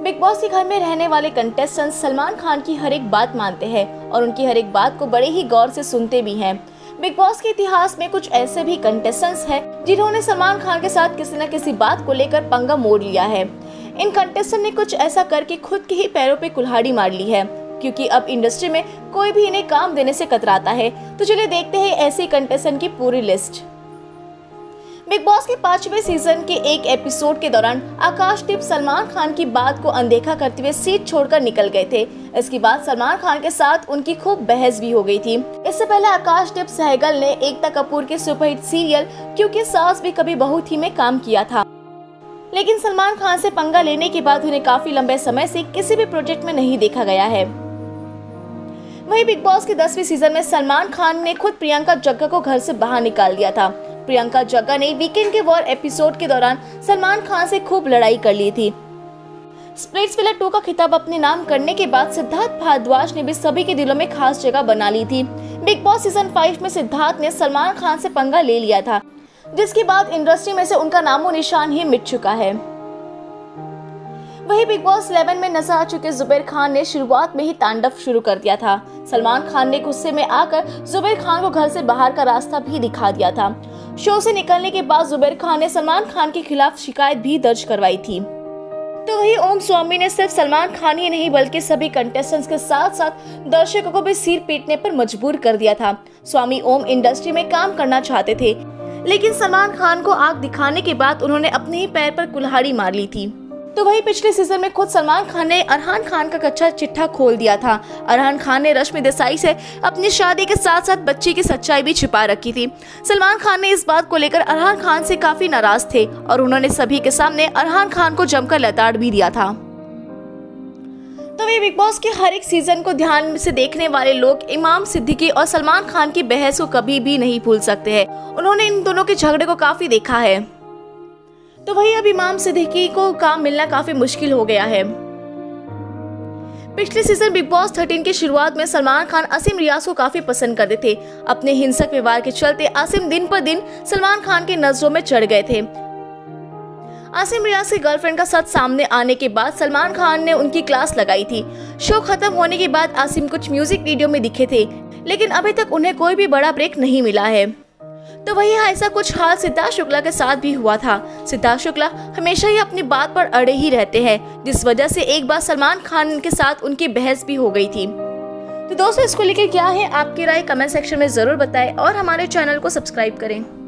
Big boss के घर में रहने वाले कंटेस्टेंट सलमान खान की हर एक बात मानते हैं और उनकी हर एक बात को बड़े ही गौर से सुनते भी हैं। बिग बॉस के इतिहास में कुछ ऐसे भी कंटेस्टेंट्स हैं जिन्होंने सलमान खान के साथ किसी न किसी बात को लेकर पंगा मोड़ लिया है। इन कंटेस्टेंट ने कुछ ऐसा करके खुद के ही पैरों पे कुल्हाड़ी मार ली है, क्योंकि अब इंडस्ट्री में कोई भी इन्हें काम देने से कतराता है। तो चलिए देखते हैं ऐसे कंटेस्टेंट की पूरी लिस्ट। बिग बॉस के 5वें सीजन के एक एपिसोड के दौरान आकाशदीप सलमान खान की बात को अनदेखा करते हुए सीट छोड़कर निकल गए थे। इसके बाद सलमान खान के साथ उनकी खूब बहस भी हो गई थी। इससे पहले आकाशदीप सहगल ने एकता कपूर के सुपरहिट सीरियल क्योंकि सास भी कभी बहू थी में काम किया था, लेकिन सलमान खान से पंगा लेने के बाद उन्हें काफी लंबे समय से किसी भी प्रोजेक्ट में नहीं देखा गया है। वहीं बिग बॉस के 10वें सीजन में सलमान खान ने खुद प्रियंका जग्गा को घर से बाहर निकाल दिया था। प्रियंका जग्गा ने वीकेंड के वॉर एपिसोड के दौरान सलमान खान से खूब लड़ाई कर ली थी। स्प्लिट्सविला 2 का खिताब अपने नाम करने के बाद सिद्धार्थ भारद्वाज ने भी सभी के दिलों में खास जगह बना ली थी। बिग बॉस सीजन 5 में सिद्धार्थ ने सलमान खान से पंगा ले लिया था, जिसके बाद इंडस्ट्री में से उनका नामो निशान ही मिट चुका है। वहीं बिग बॉस 11 में नजर आ चुके जुबैर खान ने शुरुआत में ही तांडव शुरू कर दिया था। सलमान खान ने गुस्से में आकर जुबैर खान को घर से बाहर का रास्ता भी दिखा दिया था। शो से निकलने के बाद जुबैर खान ने सलमान खान के खिलाफ शिकायत भी दर्ज करवाई थी। तो वही ओम स्वामी ने सिर्फ सलमान खान ही नहीं बल्कि सभी कंटेस्टेंट्स के साथ साथ दर्शकों को भी सिर पीटने पर मजबूर कर दिया था। स्वामी ओम इंडस्ट्री में काम करना चाहते थे, लेकिन सलमान खान को आग दिखाने के बाद उन्होंने अपने ही पैर पर कुल्हाड़ी मार ली थी। तो वही पिछले सीजन में खुद सलमान खान ने अरहान खान का कच्चा चिट्ठा खोल दिया था। अरहान खान ने रश्मि देसाई से अपनी शादी के साथ साथ बच्ची की सच्चाई भी छिपा रखी थी। सलमान खान ने इस बात को लेकर अरहान खान से काफी नाराज थे और उन्होंने सभी के सामने अरहान खान को जमकर लताड़ भी दिया था। तो वे बिग बॉस के हर एक सीजन को ध्यान से देखने वाले लोग इमाम सिद्दीकी और सलमान खान की बहस को कभी भी नहीं भूल सकते हैं। उन्होंने इन दोनों के झगड़े को काफी देखा है। तो वही अब इमाम सिद्दीकी को काम मिलना काफी मुश्किल हो गया है। पिछले सीजन बिग बॉस 13 की शुरुआत में सलमान खान आसिम रियाज को काफी पसंद करते थे। अपने हिंसक व्यवहार के चलते आसिम दिन पर दिन सलमान खान की नजरों में चढ़ गए थे। आसिम रियाज की गर्लफ्रेंड का सच सामने आने के बाद सलमान खान ने उनकी क्लास लगाई थी। शो खत्म होने के बाद आसिम कुछ म्यूजिक वीडियो में दिखे थे, लेकिन अभी तक उन्हें कोई भी बड़ा ब्रेक नहीं मिला है। तो वही ऐसा कुछ हाल सिद्धार्थ शुक्ला के साथ भी हुआ था। सिद्धार्थ शुक्ला हमेशा ही अपनी बात पर अड़े ही रहते हैं, जिस वजह से एक बार सलमान खान के साथ उनकी बहस भी हो गई थी। तो दोस्तों, इसको लेकर क्या है आपकी राय कमेंट सेक्शन में जरूर बताएं और हमारे चैनल को सब्सक्राइब करें।